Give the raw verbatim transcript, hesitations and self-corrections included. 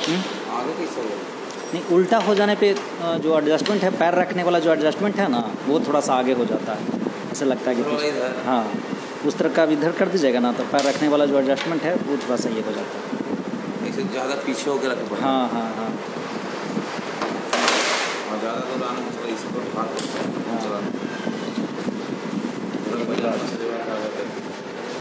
आगे कैसे होगा? नहीं, उल्टा हो जाने पे जो एडजस्टमेंट है, पैर रखने वाला जो एडजस्टमेंट है ना, वो थोड़ा सा आगे हो जाता है। ऐसा लगता है कि कुछ, हाँ, उस तरह का इधर कर दीजिएगा ना, तो पैर रखने वाला जो एडजस्टमेंट है वो थोड़ा सा ये हो जाता है। ऐसे ज़्यादा पीछे होकर रखना पड़ेगा। हाँ हाँ हाँ और ज़्यादा तो लाना मसला इसको हाथ हाँ। चलाना।